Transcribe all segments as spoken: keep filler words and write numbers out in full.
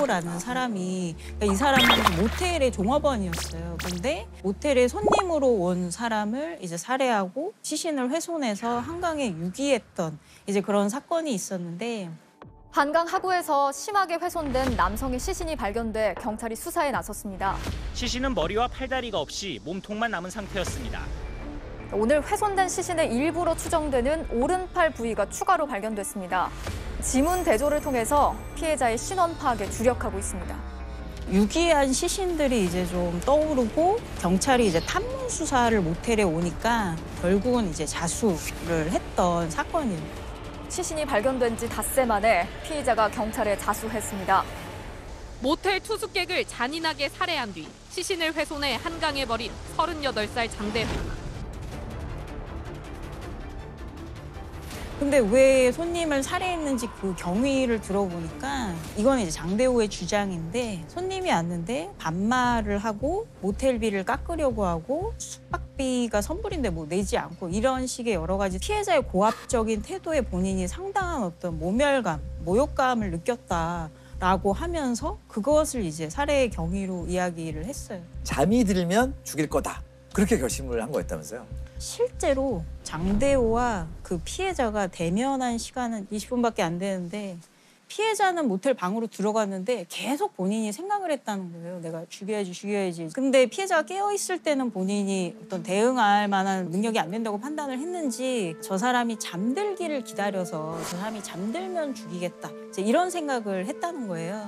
장대호라는 사람이, 그러니까 이 사람은 모텔의 종업원이었어요. 근데 모텔에 손님으로 온 사람을 이제 살해하고 시신을 훼손해서 한강에 유기했던 이제 그런 사건이 있었는데, 한강 하구에서 심하게 훼손된 남성의 시신이 발견돼 경찰이 수사에 나섰습니다. 시신은 머리와 팔다리가 없이 몸통만 남은 상태였습니다. 오늘 훼손된 시신의 일부로 추정되는 오른팔 부위가 추가로 발견됐습니다. 지문 대조를 통해서 피해자의 신원 파악에 주력하고 있습니다. 유기한 시신들이 이제 좀 떠오르고 경찰이 이제 탐문 수사를 모텔에 오니까 결국은 이제 자수를 했던 사건이에요. 시신이 발견된 지 닷새 만에 피의자가 경찰에 자수했습니다. 모텔 투숙객을 잔인하게 살해한 뒤 시신을 훼손해 한강에 버린 서른여덟 살 장대호. 근데 왜 손님을 살해했는지 그 경위를 들어보니까 이건 이제 장대호의 주장인데, 손님이 왔는데 반말을 하고 모텔비를 깎으려고 하고 숙박비가 선불인데 뭐 내지 않고 이런 식의 여러 가지 피해자의 고압적인 태도에 본인이 상당한 어떤 모멸감, 모욕감을 느꼈다라고 하면서 그것을 이제 살해의 경위로 이야기를 했어요. 잠이 들면 죽일 거다. 그렇게 결심을 한 거였다면서요? 실제로 장대호와 그 피해자가 대면한 시간은 이십 분밖에 안 되는데, 피해자는 모텔 방으로 들어갔는데 계속 본인이 생각을 했다는 거예요. 내가 죽여야지 죽여야지. 근데 피해자가 깨어있을 때는 본인이 어떤 대응할 만한 능력이 안 된다고 판단을 했는지, 저 사람이 잠들기를 기다려서 저 사람이 잠들면 죽이겠다, 이제 이런 생각을 했다는 거예요.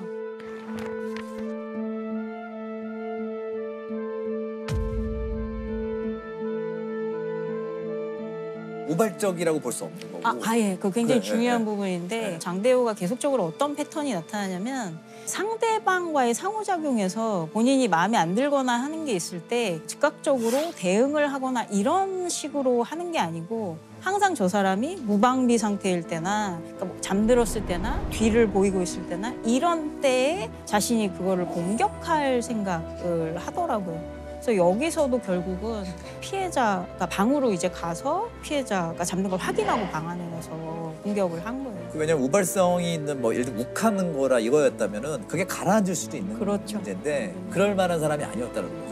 우발적이라고 볼 수 없는 거고. 아, 아예. 그 굉장히 그래, 중요한 네, 부분인데, 네. 장대호가 계속적으로 어떤 패턴이 나타나냐면, 상대방과의 상호작용에서 본인이 마음에 안 들거나 하는 게 있을 때 즉각적으로 대응을 하거나 이런 식으로 하는 게 아니고, 항상 저 사람이 무방비 상태일 때나, 그러니까 뭐 잠들었을 때나 뒤를 보이고 있을 때나 이런 때에 자신이 그거를 공격할 생각을 하더라고요. 그래서 여기서도 결국은 피해자가 방으로 이제 가서 피해자가 잠든 걸 확인하고 방 안에 가서 공격을 한 거예요. 왜냐면 우발성이 있는 뭐 예를 들어 욱하는 거라 이거였다면은 그게 가라앉을 수도 있는 그렇죠. 문제인데, 그럴 만한 사람이 아니었다는 거죠.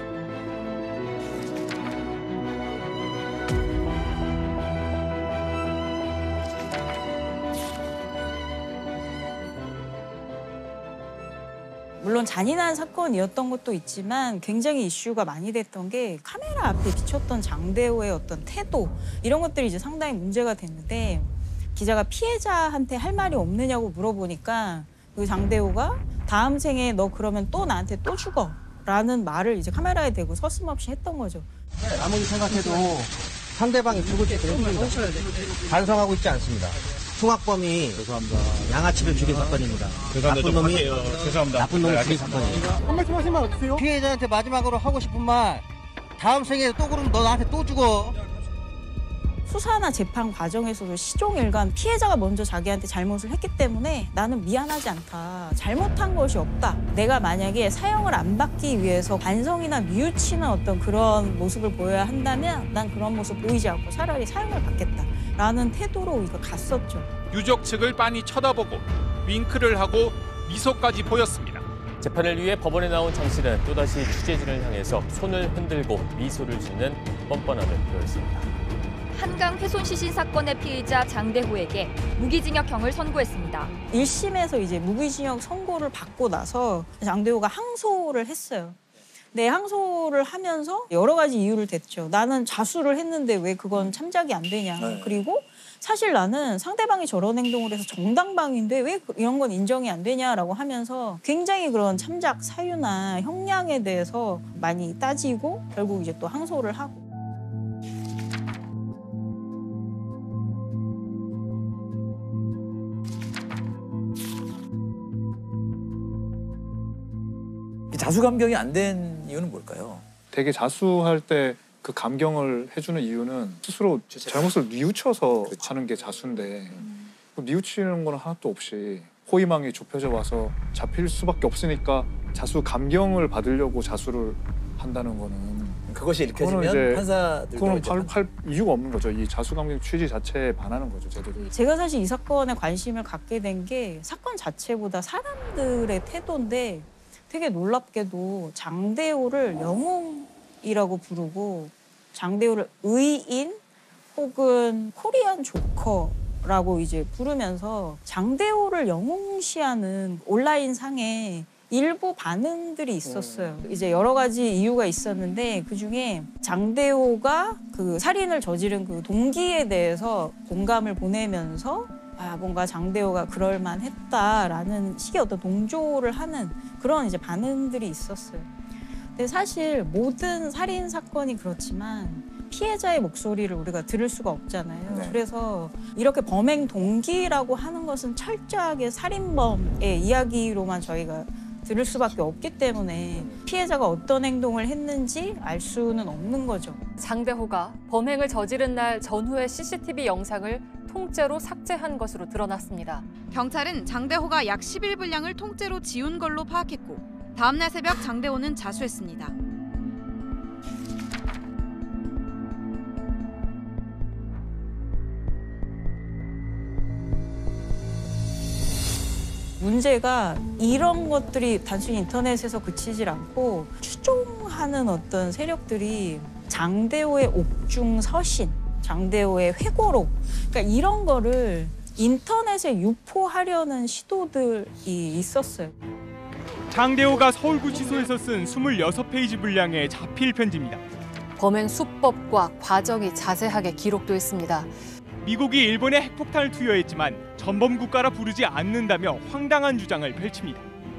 물론 잔인한 사건이었던 것도 있지만 굉장히 이슈가 많이 됐던 게 카메라 앞에 비쳤던 장대호의 어떤 태도, 이런 것들이 이제 상당히 문제가 됐는데, 기자가 피해자한테 할 말이 없느냐고 물어보니까 그 장대호가 다음 생에 너 그러면 또 나한테 또 죽어 라는 말을 이제 카메라에 대고 서슴없이 했던 거죠. 아무리 생각해도 상대방이 죽을 때 그랬습니다. 반성하고 있지 않습니다. 흉악범이 죄송합니다. 양아치를 죽인 사건입니다. 죄송합니다. 나쁜 놈이 죄송합니다. 나쁜 놈이 죽인 사건이에요. 한 말씀 하시면 어떠세요? 피해자한테 마지막으로 하고 싶은 말, 다음 생에 또 그러면 너 나한테 또 죽어. 수사나 재판 과정에서도 시종일관 피해자가 먼저 자기한테 잘못을 했기 때문에 나는 미안하지 않다, 잘못한 것이 없다, 내가 만약에 사형을 안 받기 위해서 반성이나 뉘우치는 어떤 그런 모습을 보여야 한다면 난 그런 모습 보이지 않고 차라리 사형을 받겠다 라는 태도로 이거 갔었죠. 유족 측을 빤히 쳐다보고 윙크를 하고 미소까지 보였습니다. 재판을 위해 법원에 나온 장 씨는 또다시 취재진을 향해서 손을 흔들고 미소를 짓는 뻔뻔함을 보였습니다. 한강 훼손 시신 사건의 피의자 장대호에게 무기징역형을 선고했습니다. 일 심에서 이제 무기징역 선고를 받고 나서 장대호가 항소를 했어요. 네, 항소를 하면서 여러 가지 이유를 댔죠. 나는 자수를 했는데 왜 그건 참작이 안 되냐. 네. 그리고 사실 나는 상대방이 저런 행동을 해서 정당방위인데 왜 이런 건 인정이 안 되냐라고 하면서 굉장히 그런 참작 사유나 형량에 대해서 많이 따지고 결국 이제 또 항소를 하고. 자수 감경이 안 된 이유는 뭘까요? 되게 자수할 때 그 감경을 해주는 이유는 스스로 잘못을 뉘우쳐서 그렇죠. 하는 게 자수인데 음. 뉘우치는 건 하나도 없이 호희망이 좁혀져 와서 잡힐 수밖에 없으니까 자수 감경을 받으려고 자수를 한다는 거는 그것이 그거는 읽혀지면 이제 판사들도 그거는 이제 할, 할 이유가 없는 거죠. 이 자수감경 취지 자체에 반하는 거죠, 제대로. 제가 사실 이 사건에 관심을 갖게 된 게 사건 자체보다 사람들의 태도인데 되게 놀랍게도 장대호를 영웅이라고 부르고 장대호를 의인 혹은 코리안 조커라고 이제 부르면서 장대호를 영웅시하는 온라인 상에 일부 반응들이 있었어요. 이제 여러 가지 이유가 있었는데 그중에 장대호가 그 살인을 저지른 그 동기에 대해서 공감을 보내면서 아 뭔가 장대호가 그럴 만했다라는 식의 어떤 동조를 하는 그런 이제 반응들이 있었어요. 근데 사실 모든 살인 사건이 그렇지만 피해자의 목소리를 우리가 들을 수가 없잖아요. 네. 그래서 이렇게 범행 동기라고 하는 것은 철저하게 살인범의 이야기로만 저희가 들을 수밖에 없기 때문에 피해자가 어떤 행동을 했는지 알 수는 없는 거죠. 장대호가 범행을 저지른 날 전후의 씨씨티비 영상을 통째로 삭제한 것으로 드러났습니다. 경찰은 장대호가 약 십 일 분량을 통째로 지운 걸로 파악했고 다음 날 새벽 장대호는 자수했습니다. 문제가 이런 것들이 단순히 인터넷에서 그치질 않고 추종하는 어떤 세력들이 장대호의 옥중 서신, 장대호의 회고록, 그러니까 이런 거를 인터넷에 유포하려는 시도들이 있었어요. 장대호가 서울구치소에서 쓴 이십육 페이지 분량의 자필 편지입니다. 범행 수법과 과정이 자세하게 기록돼 있습니다. 미국이 일본에 핵폭탄을 투여했지만 전범 국가라 부르지 않는다며 황당한 주장을 펼칩니다.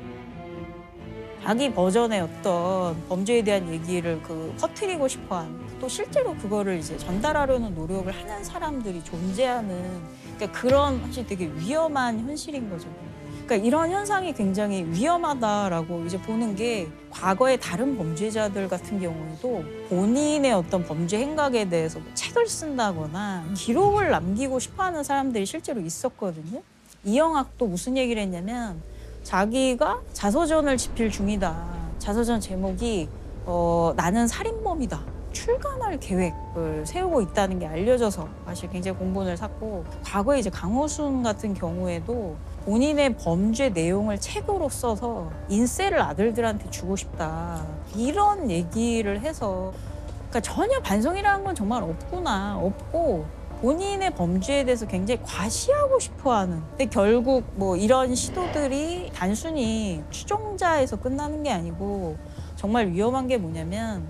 자기 버전의 어떤 범죄에 대한 얘기를 그 퍼뜨리고 싶어하는, 또 실제로 그거를 이제 전달하려는 노력을 하는 사람들이 존재하는, 그러니까 그런 사실 되게 위험한 현실인 거죠. 그러니까 이런 현상이 굉장히 위험하다라고 이제 보는 게 과거의 다른 범죄자들 같은 경우에도 본인의 어떤 범죄 행각에 대해서 책을 쓴다거나 기록을 남기고 싶어하는 사람들이 실제로 있었거든요. 이영학도 무슨 얘기를 했냐면 자기가 자서전을 집필 중이다. 자서전 제목이 어, 나는 살인범이다. 출간할 계획을 세우고 있다는 게 알려져서 사실 굉장히 공분을 샀고, 과거에 이제 강호순 같은 경우에도 본인의 범죄 내용을 책으로 써서 인셀을 아들들한테 주고 싶다. 이런 얘기를 해서 그러니까 전혀 반성이라는 건 정말 없구나. 없고 본인의 범죄에 대해서 굉장히 과시하고 싶어하는. 근데 결국 뭐 이런 시도들이 단순히 추종자에서 끝나는 게 아니고 정말 위험한 게 뭐냐면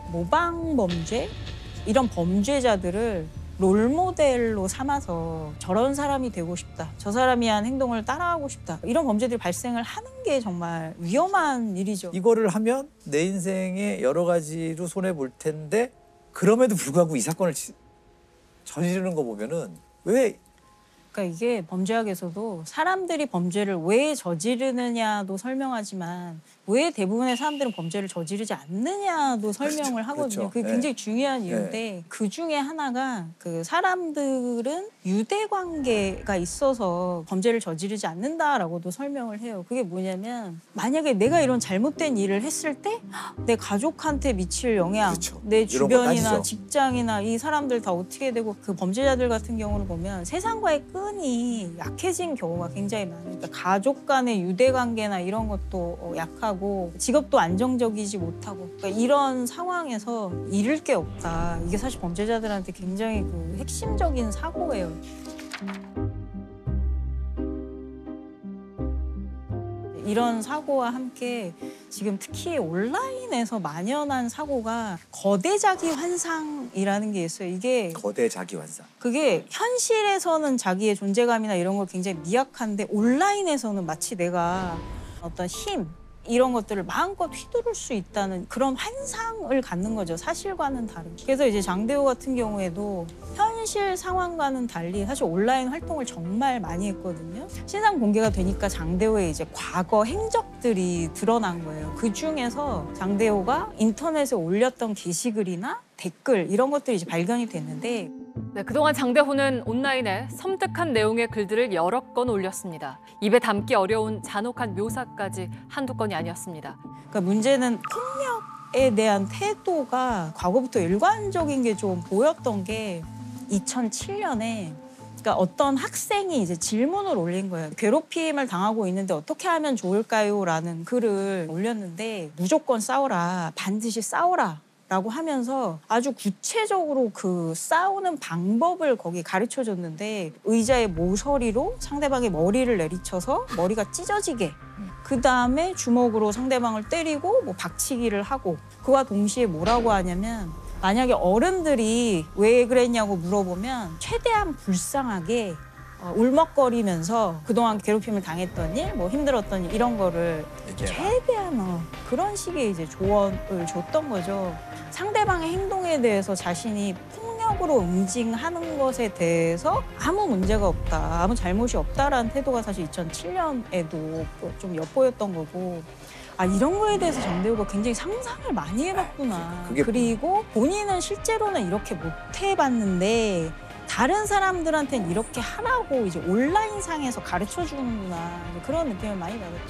모방 범죄? 이런 범죄자들을 롤모델로 삼아서 저런 사람이 되고 싶다. 저 사람이 한 행동을 따라하고 싶다. 이런 범죄들이 발생을 하는 게 정말 위험한 일이죠. 이거를 하면 내 인생에 여러 가지로 손해볼 텐데 그럼에도 불구하고 이 사건을 지, 저지르는 거 보면은 왜... 그러니까 이게 범죄학에서도 사람들이 범죄를 왜 저지르느냐도 설명하지만 왜 대부분의 사람들은 범죄를 저지르지 않느냐도 설명을 그렇죠. 하거든요. 그렇죠. 그게 네. 굉장히 중요한 이유인데 네. 그 중에 하나가 그 사람들은 유대관계가 있어서 범죄를 저지르지 않는다라고도 설명을 해요. 그게 뭐냐면 만약에 내가 이런 잘못된 일을 했을 때 내 가족한테 미칠 영향, 그렇죠. 내 주변이나 따지죠. 직장이나 이 사람들 다 어떻게 되고, 그 범죄자들 같은 경우를 보면 세상과의 끈이 약해진 경우가 굉장히 많아요. 그러니까 가족 간의 유대관계나 이런 것도 약하고 직업도 안정적이지 못하고, 그러니까 이런 상황에서 잃을 게 없다. 이게 사실 범죄자들한테 굉장히 그 핵심적인 사고예요. 이런 사고와 함께 지금 특히 온라인에서 만연한 사고가 거대 자기 환상이라는 게 있어요. 이게 거대 자기 환상. 그게 현실에서는 자기의 존재감이나 이런 걸 굉장히 미약한데 온라인에서는 마치 내가 어떤 힘 이런 것들을 마음껏 휘두를 수 있다는 그런 환상을 갖는 거죠. 사실과는 다르게. 그래서 이제 장대호 같은 경우에도 현실 상황과는 달리 사실 온라인 활동을 정말 많이 했거든요. 신상 공개가 되니까 장대호의 이제 과거 행적들이 드러난 거예요. 그 중에서 장대호가 인터넷에 올렸던 게시글이나 댓글 이런 것들이 이제 발견이 됐는데, 네, 그동안 장대호는 온라인에 섬뜩한 내용의 글들을 여러 건 올렸습니다. 입에 담기 어려운 잔혹한 묘사까지 한두 건이 아니었습니다. 그러니까 문제는 문제에 대한 태도가 과거부터 일관적인 게 좀 보였던 게 이천칠 년에 그러니까 어떤 학생이 이제 질문을 올린 거예요. 괴롭힘을 당하고 있는데 어떻게 하면 좋을까요? 라는 글을 올렸는데 무조건 싸워라. 반드시 싸워라. 라고 하면서 아주 구체적으로 그 싸우는 방법을 거기 가르쳐 줬는데 의자의 모서리로 상대방의 머리를 내리쳐서 머리가 찢어지게 그 다음에 주먹으로 상대방을 때리고 뭐 박치기를 하고 그와 동시에 뭐라고 하냐면 만약에 어른들이 왜 그랬냐고 물어보면 최대한 불쌍하게 어, 울먹거리면서 그동안 괴롭힘을 당했던 일, 뭐 힘들었던 일 이런 거를 최대한 어, 그런 식의 이제 조언을 줬던 거죠. 상대방의 행동에 대해서 자신이 폭력으로 응징하는 것에 대해서 아무 문제가 없다, 아무 잘못이 없다라는 태도가 사실 이천칠 년에도 좀 엿보였던 거고 아 이런 거에 대해서 정대호가 굉장히 상상을 많이 해봤구나. 그게... 그리고 본인은 실제로는 이렇게 못 해봤는데 다른 사람들한테는 이렇게 하라고 이제 온라인상에서 가르쳐주는구나 그런 느낌을 많이 받았죠.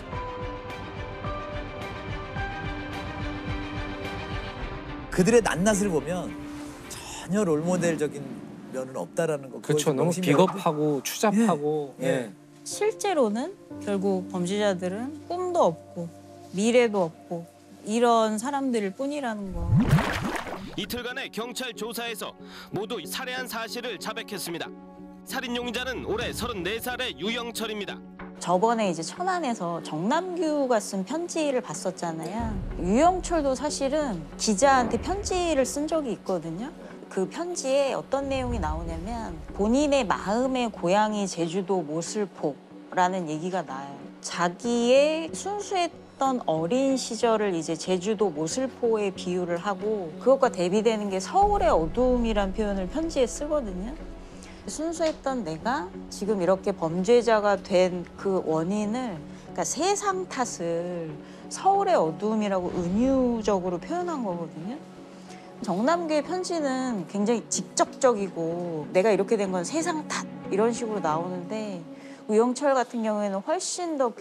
그들의 낱낱을 보면 전혀 롤모델적인 면은 없다라는 거. 그렇죠. 너무 비겁하고 추잡하고. 예. 예. 실제로는 결국 범죄자들은 꿈도 없고 미래도 없고 이런 사람들일 뿐이라는 거. 이틀간의 경찰 조사에서 모두 살해한 사실을 자백했습니다. 살인 용의자는 올해 서른네 살의 유영철입니다. 저번에 이제 천안에서 정남규가 쓴 편지를 봤었잖아요. 유영철도 사실은 기자한테 편지를 쓴 적이 있거든요. 그 편지에 어떤 내용이 나오냐면 본인의 마음의 고향이 제주도 모슬포라는 얘기가 나요. 자기의 순수했던 어린 시절을 이제 제주도 모슬포에 비유를 하고 그것과 대비되는 게 서울의 어두움이란 표현을 편지에 쓰거든요. 순수했던 내가 지금 이렇게 범죄자가 된 그 원인을 그러니까 세상 탓을 서울의 어두움이라고 은유적으로 표현한 거거든요. 정남규의 편지는 굉장히 직접적이고 내가 이렇게 된 건 세상 탓 이런 식으로 나오는데 우영철 같은 경우에는 훨씬 더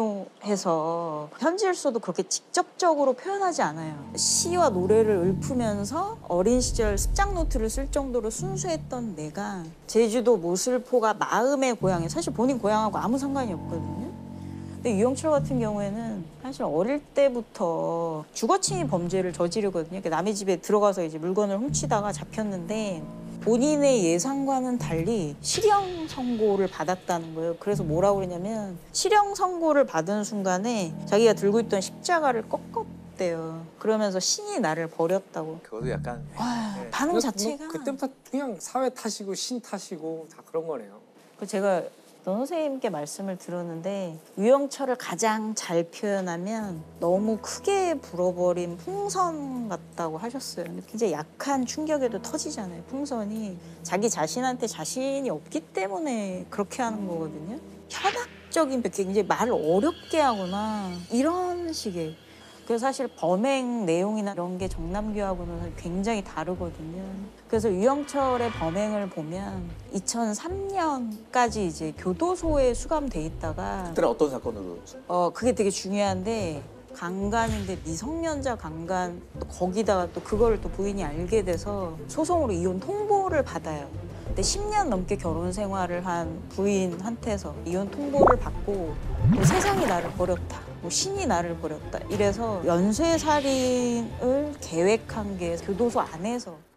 교묘해서 편지를 써도 그렇게 직접적으로 표현하지 않아요. 시와 노래를 읊으면서 어린 시절 습작 노트를 쓸 정도로 순수했던 내가 제주도 모슬포가 마음의 고향이에요. 사실 본인 고향하고 아무 상관이 없거든요. 근데 유영철 같은 경우에는 사실 어릴 때부터 주거침입 범죄를 저지르거든요. 남의 집에 들어가서 이제 물건을 훔치다가 잡혔는데 본인의 예상과는 달리 실형 선고를 받았다는 거예요. 그래서 뭐라고 그러냐면 실형 선고를 받은 순간에 자기가 들고 있던 십자가를 꺾었대요. 그러면서 신이 나를 버렸다고. 그것도 약간 와, 네. 반응 자체가. 뭐, 그때부터 그냥 사회 탓이고 신 탓이고 다 그런 거네요. 제가 전 선생님께 말씀을 들었는데 유영철을 가장 잘 표현하면 너무 크게 불어버린 풍선 같다고 하셨어요. 근데 굉장히 약한 충격에도 터지잖아요. 풍선이 자기 자신한테 자신이 없기 때문에 그렇게 하는 거거든요. 현학적인 굉장히 말을 어렵게 하거나 이런 식의. 그래서 사실 범행 내용이나 이런 게 정남규하고는 굉장히 다르거든요. 그래서 유영철의 범행을 보면 이천삼 년까지 이제 교도소에 수감돼 있다가 그때는 어떤 사건으로? 어 그게 되게 중요한데 강간인데 미성년자 강간 또 거기다가 또 그거를 또 부인이 알게 돼서 소송으로 이혼 통보를 받아요. 근데 십 년 넘게 결혼 생활을 한 부인한테서 이혼 통보를 받고 뭐 세상이 나를 버렸다. 뭐 신이 나를 버렸다. 이래서 연쇄살인을 계획한 게 교도소 안에서